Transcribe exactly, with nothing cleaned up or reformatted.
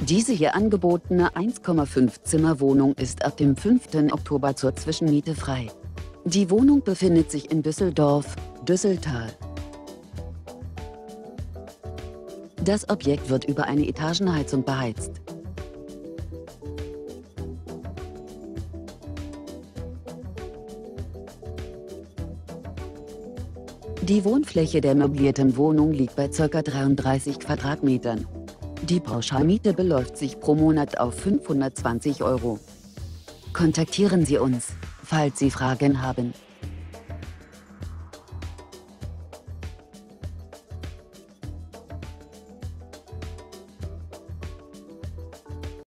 Diese hier angebotene eins Komma fünf Zimmer Wohnung ist ab dem fünften Oktober zur Zwischenmiete frei. Die Wohnung befindet sich in Düsseldorf, Düsseltal. Das Objekt wird über eine Etagenheizung beheizt. Die Wohnfläche der möblierten Wohnung liegt bei ca. dreiunddreißig Quadratmetern. Die Pauschalmiete beläuft sich pro Monat auf fünfhundertzwanzig Euro. Kontaktieren Sie uns, falls Sie Fragen haben.